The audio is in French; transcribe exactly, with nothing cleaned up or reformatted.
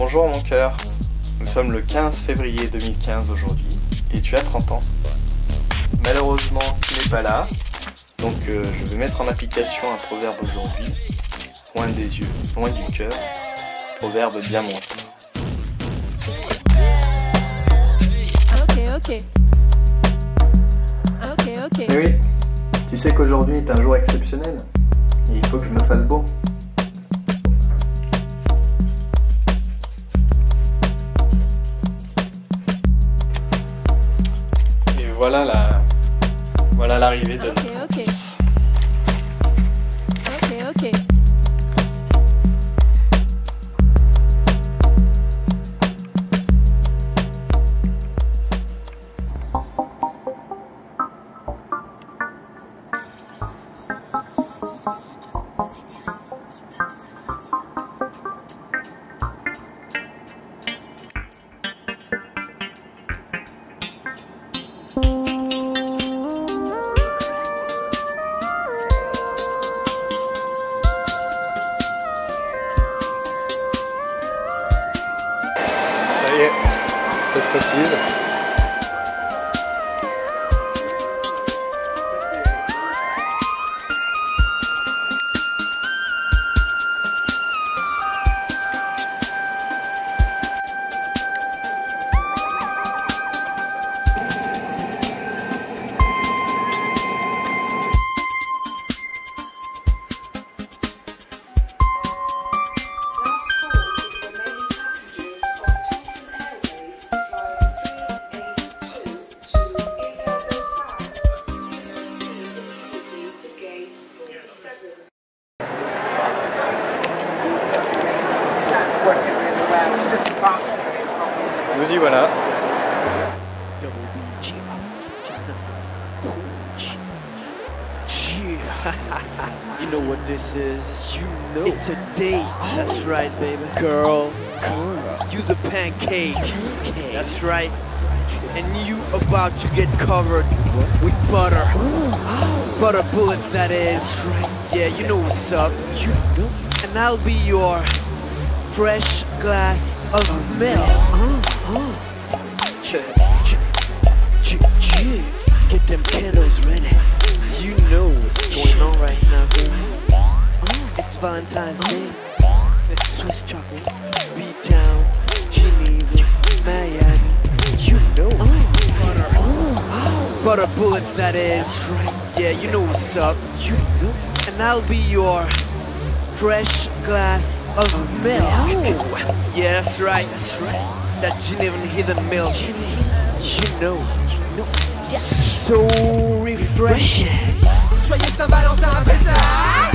Bonjour mon cœur, nous sommes le quinze février deux mille quinze aujourd'hui et tu as trente ans. Malheureusement tu n'es pas là, donc euh, je vais mettre en application un proverbe aujourd'hui. Loin des yeux, loin du cœur, proverbe bien montré. Ok, ok. Ok, ok. Mais oui, tu sais qu'aujourd'hui est un jour exceptionnel et il faut que je me fasse beau. Et voilà la, voilà l'arrivée de Ok, notre ok. fils. Ok, ok. Ça y est, ça se précise. Nous y voilà. You know what this is? You know. It's a date. That's right, baby. Girl. Girl. Use a pancake. Pancake. That's right. And you about to get covered with butter. Oh. Butter bullets, that is. That's right. Yeah, you know what's up. You know. And I'll be your fresh glass of milk. Uh, uh. Ch ch ch ch. Get them candles ready. You know what's going on right now, baby. Oh, it's Valentine's Day. Swiss chocolate, B-Town, Geneva, Miami. You know, oh, butter, oh, butter bullets, that is. Right. Yeah, you know what's up. You know, and I'll be your fresh glass of milk. Oh. Yeah, that's right. That's right. That Genevan heathen milk. You know, you know. Yeah. So refreshing. Joyeux Saint-Valentin, pétard.